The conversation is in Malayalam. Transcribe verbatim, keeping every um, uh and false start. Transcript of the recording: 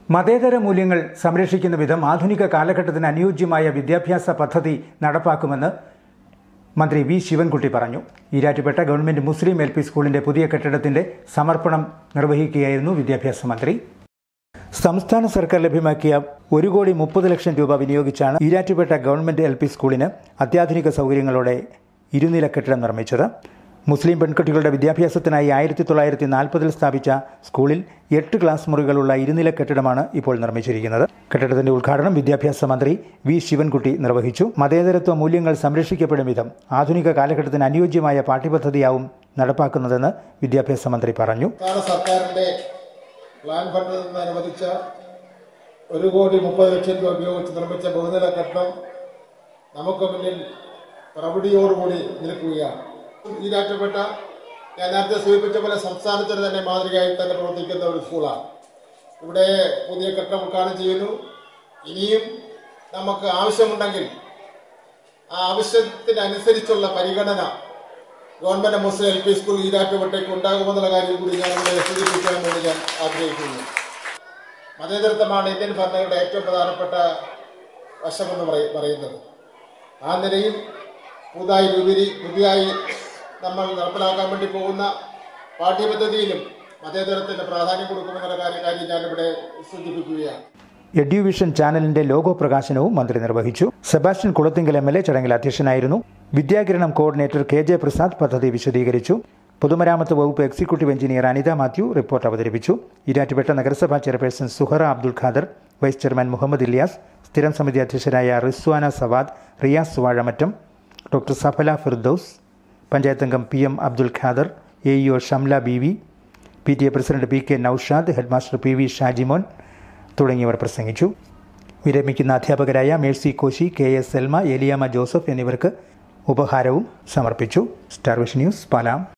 മതേതര മൂല്യങ്ങൾ സംരക്ഷിക്കുന്ന വിധം ആധുനിക കാലഘട്ടത്തിന് അനുയോജ്യമായ വിദ്യാഭ്യാസ പദ്ധതി നടപ്പാക്കുമെന്ന് മന്ത്രി വി ശിവൻകുട്ടി പറഞ്ഞു. ഈരാറ്റുപേട്ട ഗവൺമെന്റ് മുസ്ലിം എൽ പി സ്കൂളിന്റെ പുതിയ കെട്ടിടത്തിന്റെ സമർപ്പണം നിർവഹിക്കുകയായിരുന്നു വിദ്യാഭ്യാസ മന്ത്രി. സംസ്ഥാന സർക്കാർ ലഭ്യമാക്കിയ ഒരു കോടി മുപ്പത് ലക്ഷം രൂപ വിനിയോഗിച്ചാണ് ഈരാറ്റുപേട്ട ഗവൺമെന്റ് എൽ പി സ്കൂളിന് അത്യാധുനിക സൗകര്യങ്ങളോടെ ഇരുനില കെട്ടിടം നിർമ്മിച്ചത്. മുസ്ലിം പെൺകുട്ടികളുടെ വിദ്യാഭ്യാസത്തിനായി ആയിരത്തി തൊള്ളായിരത്തി നാൽപ്പതിൽ സ്ഥാപിച്ച സ്കൂളിൽ എട്ട് ക്ലാസ് മുറികളുള്ള ഇരുനില കെട്ടിടമാണ് ഇപ്പോൾ നിർമ്മിച്ചിരിക്കുന്നത്. കെട്ടിടത്തിന്റെ ഉദ്ഘാടനം വിദ്യാഭ്യാസ മന്ത്രി വി ശിവൻകുട്ടി നിർവഹിച്ചു. മതേതരത്വ മൂല്യങ്ങൾ സംരക്ഷിക്കപ്പെടും വിധം ആധുനിക കാലഘട്ടത്തിന് അനുയോജ്യമായ പാഠ്യപദ്ധതിയാവും നടപ്പാക്കുന്നതെന്ന് വിദ്യാഭ്യാസ മന്ത്രി പറഞ്ഞു. സർക്കാരിന്റെ പ്ലാൻ ഫണ്ടിൽ നിന്ന് അനുവദിച്ച ഒരു കോടി മുപ്പത് ലക്ഷം രൂപ ഉപയോഗിച്ച് നിർമ്മിച്ച ബഹുനില കെട്ടിടം നമുക്ക് മുന്നിൽ പ്രൗഢിയോടുകൂടി നിൽക്കുകയാണ്. ഈരാറ്റുപേട്ട ഞാൻ നേരത്തെ സൂചിപ്പിച്ച പോലെ സംസ്ഥാനത്തിന് തന്നെ മാതൃകയായി തന്നെ പ്രവർത്തിക്കുന്ന ഒരു സ്കൂളാണ്. ഇവിടെ പുതിയ കെട്ടിടം ഉദ്ഘാടനം ചെയ്യുന്നു. ഇനിയും നമുക്ക് ആവശ്യമുണ്ടെങ്കിൽ ആ ആവശ്യത്തിനനുസരിച്ചുള്ള പരിഗണന ഗവൺമെന്റ് മുസ്ലിം എൽ പി സ്കൂൾ ഈരാറ്റുപേട്ടയ്ക്ക് ഉണ്ടാകുമെന്നുള്ള കാര്യം കൂടി ഞാൻ ഇവിടെ സൂചിപ്പിക്കാൻ വേണ്ടി ഞാൻ ആഗ്രഹിക്കുന്നു. മതേതരത്വമാണ് ഇന്ത്യൻ ഭരണയുടെ ഏറ്റവും പ്രധാനപ്പെട്ട വശമെന്ന് പറയുന്നത്. ആ നിലയിൽ പുതുതായി രൂപീ പുതിയതായി നമ്മൾ നടപ്പിലാക്കാൻ വേണ്ടി പോകുന്ന പാഠ്യപദ്ധതിയിലും മതേതരത്തിന് പ്രാധാന്യം കൊടുക്കുമെന്നുള്ള കാര്യം കാര്യം ഞാനിവിടെ സൂചിപ്പിക്കുകയാണ്. എഡ്യൂവിഷൻ ചാനലിന്റെ ലോഗോ പ്രകാശനവും മന്ത്രി നിർവഹിച്ചു. Sebastian Kulathingal M L A ചടങ്ങിൽ അധ്യക്ഷനായിരുന്നു. വിദ്യാകിരണം കോർഡിനേറ്റർ കെ ജെ പ്രസാദ് പദ്ധതി വിശദീകരിച്ചു. പൊതുമരാമത്ത് വകുപ്പ് executive engineer Anitha Mathew report അവതരിപ്പിച്ചു. ഈരാറ്റുപേട്ട നഗരസഭാ chairperson Suhara Abdul Khader, vice chairman Muhammad Ilyas, സ്ഥിരം സമിതി അധ്യക്ഷരായ റിസ്വാന സവാദ്, റിയാസ് വാഴമറ്റം, ഡോക്ടർ സഫല ഫിർദൌസ്, പഞ്ചായത്ത് അംഗം P M Abdul Khader, A E O Shamla B V, P T A president P K Noushad, headmaster P V Shajimon തുടങ്ങിയവർ പ്രസംഗിച്ചു. വിരമിക്കുന്ന അധ്യാപകരായ മേഴ്സി കോശി, കെ എസ് സെൽമ, എലിയാമ ജോസഫ് എന്നിവർക്ക് ഉപഹാരവും സമർപ്പിച്ചു. Star vision news, പാലാം.